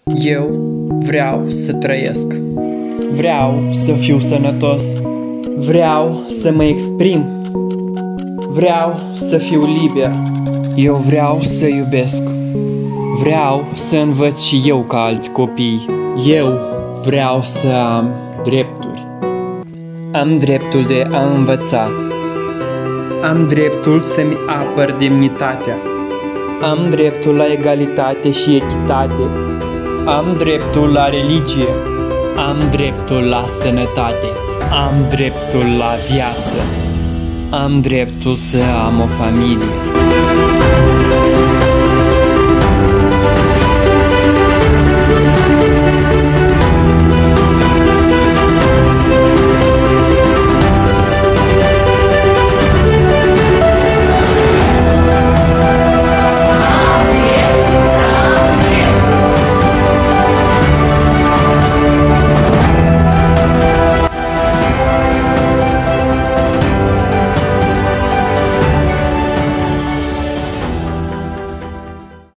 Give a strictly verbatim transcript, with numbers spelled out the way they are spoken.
Eu vreau să trăiesc. Vreau să fiu sănătos. Vreau să mă exprim. Vreau să fiu liber. Eu vreau să iubesc. Vreau să învăț și eu ca alți copii. Eu vreau să am drepturi. Am dreptul de a învăța. Am dreptul să-mi apăr demnitatea. Am dreptul la egalitate și echitate. Am dreptul la religie. Am dreptul la sănătate. Am dreptul la viață. Am dreptul să am o familie.